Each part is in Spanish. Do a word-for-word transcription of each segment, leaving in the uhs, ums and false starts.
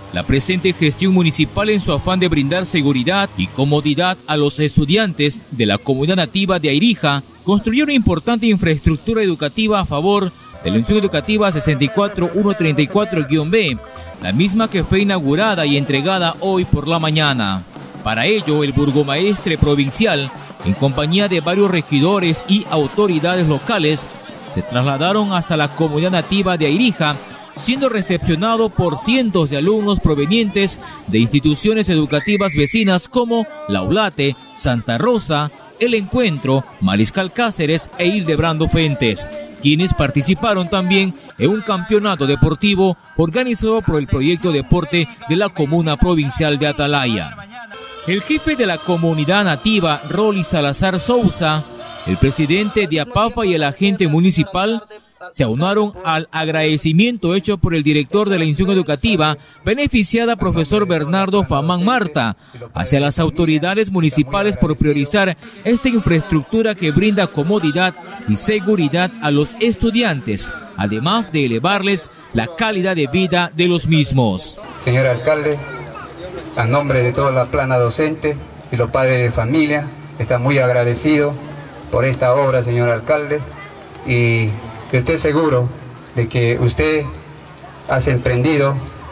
La presente gestión municipal, en su afán de brindar seguridad y comodidad a los estudiantes de la comunidad nativa de Airija, construyó una importante infraestructura educativa a favor de la Institución Educativa sesenta y cuatro mil ciento treinta y cuatro B, la misma que fue inaugurada y entregada hoy por la mañana. Para ello, el burgomaestre provincial, en compañía de varios regidores y autoridades locales, se trasladaron hasta la comunidad nativa de Airija, siendo recepcionado por cientos de alumnos provenientes de instituciones educativas vecinas como La Ulate, Santa Rosa, El Encuentro, Mariscal Cáceres e Hildebrando Fuentes, quienes participaron también en un campeonato deportivo organizado por el proyecto Deporte de la Comuna Provincial de Atalaya. El jefe de la comunidad nativa, Rolly Salazar Sousa, el presidente de APAFA y el agente municipal se aunaron al agradecimiento hecho por el director de la institución educativa, beneficiada profesor Bernardo Famán Marta, hacia las autoridades municipales por priorizar esta infraestructura que brinda comodidad y seguridad a los estudiantes, además de elevarles la calidad de vida de los mismos. Señor alcalde, a nombre de toda la plana docente y los padres de familia, está muy agradecido por esta obra, señor alcalde, y yo estoy seguro de que usted ha emprendido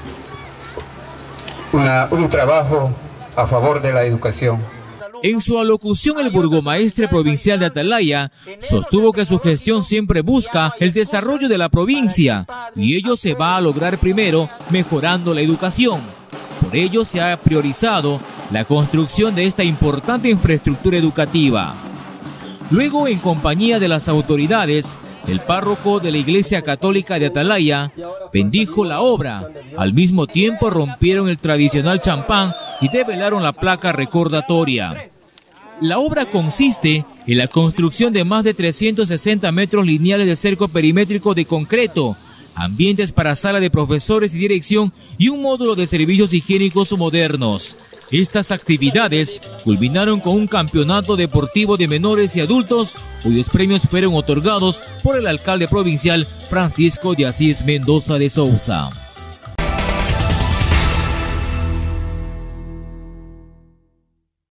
una, un trabajo a favor de la educación. En su alocución, el burgomaestre provincial de Atalaya sostuvo que su gestión siempre busca el desarrollo de la provincia y ello se va a lograr primero mejorando la educación. Por ello se ha priorizado la construcción de esta importante infraestructura educativa. Luego, en compañía de las autoridades, el párroco de la Iglesia Católica de Atalaya bendijo la obra. Al mismo tiempo rompieron el tradicional champán y develaron la placa recordatoria. La obra consiste en la construcción de más de trescientos sesenta metros lineales de cerco perimétrico de concreto, ambientes para sala de profesores y dirección y un módulo de servicios higiénicos modernos. Estas actividades culminaron con un campeonato deportivo de menores y adultos, cuyos premios fueron otorgados por el alcalde provincial Francisco de Asís Mendoza de Sousa.